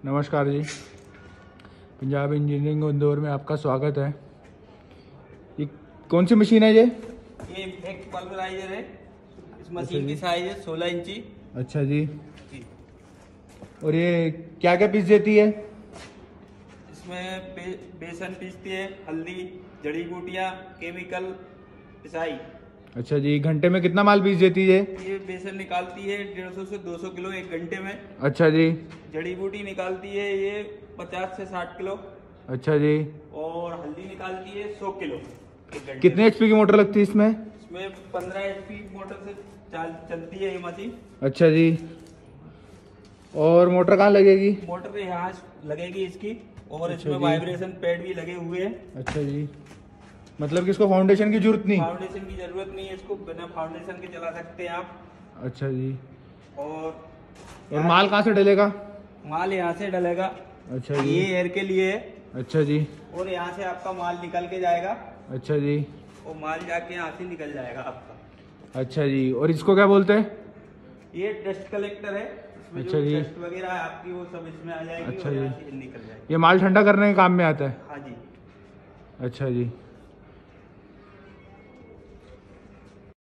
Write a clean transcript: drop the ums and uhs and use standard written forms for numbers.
नमस्कार जी, पंजाब इंजीनियरिंग इंदौर में आपका स्वागत है। ये कौन सी मशीन है ये एक पल्वराइजर है। इस मशीन की साइज है 16 इंची। अच्छा जी। और ये क्या क्या पीस देती है? इसमें बेसन पीसती है, हल्दी, जड़ी बूटियाँ, केमिकल, पिसाई। अच्छा जी। घंटे में कितना माल पीस देती है? ये बेसन निकालती है 150 से 200 किलो एक घंटे में। अच्छा जी। जड़ी बूटी निकालती है ये 50 से 60 किलो। अच्छा जी। और हल्दी निकालती है 100 किलो एक घंटे। कितने एचपी की मोटर लगती है इसमें? इसमें 15 एचपी मोटर से चलती है ये मशीन। अच्छा जी। और मोटर कहाँ लगेगी? मोटर यहाँ लगेगी इसकी, और अच्छा इसमें जी। वाइब्रेशन पैड भी लगे हुए हैं। अच्छा जी। मतलब कि इसको फाउंडेशन की जरूरत नहीं? फाउंडेशन की जरूरत नहीं है, इसको बिना फाउंडेशन के चला सकते हैं आप। अच्छा जी। और माल कहाँ से डलेगा? माल यहाँ से डलेगा। अच्छा जी। ये एयर के लिए है। अच्छा जी। और यहाँ से आपका माल निकल के जाएगा। अच्छा जी। और माल जाके यहाँ से निकल जाएगा आपका। अच्छा जी। और इसको क्या बोलते हैं? ये डस्ट कलेक्टर है। इसमें अच्छा जो जी। डस्ट वगैरह है आपकी वो सब इसमें आ जाएगी। अच्छा और जी। यहाँ से निकल जाएगी। ये माल ठंडा करने के काम में आता है? हाँ जी। अच्छा जी।